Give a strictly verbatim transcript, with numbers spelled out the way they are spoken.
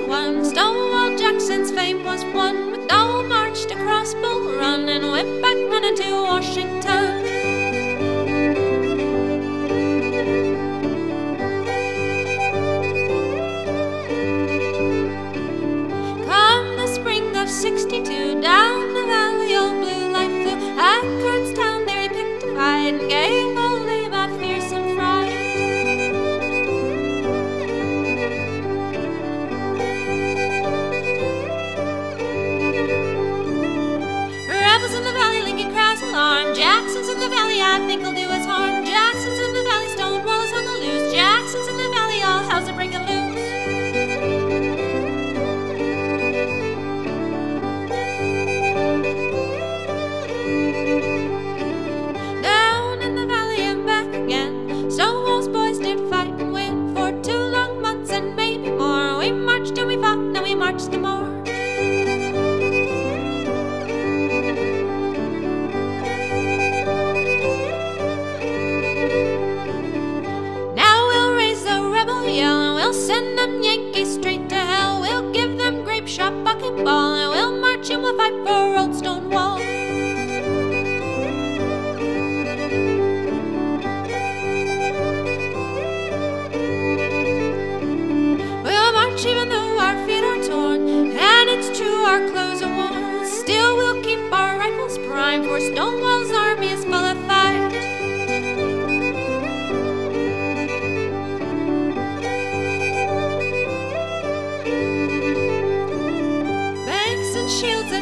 one. Stonewall Jackson's fame was won. McDowell marched across Bull Run and went back running to Washington. Come the spring of sixty-two, down the valley old blue light flew. At Kernstown there he picked a fight and gave Old Abe a fearsome fright. Rebels in the valley, Lincoln cries alarm. Jackson's in the valley, I think he'll do us harm. Jackson's in the valley, Stonewall is on the loose. Jackson's in the valley, all hell's a breaking loose. Down in the valley and back again, Stonewall's boys did fight and win. For two long months and maybe more, we marched and we fought, now we march some more. Yell, and we'll send them Yankees straight to hell. We'll give them grape shot, bucking ball, and we'll march and we'll fight for old Stonewall. We'll march even though our feet are torn, and it's true our clothes are worn. Still we'll keep our rifles primed, for Stonewall's army is full of fight. Shields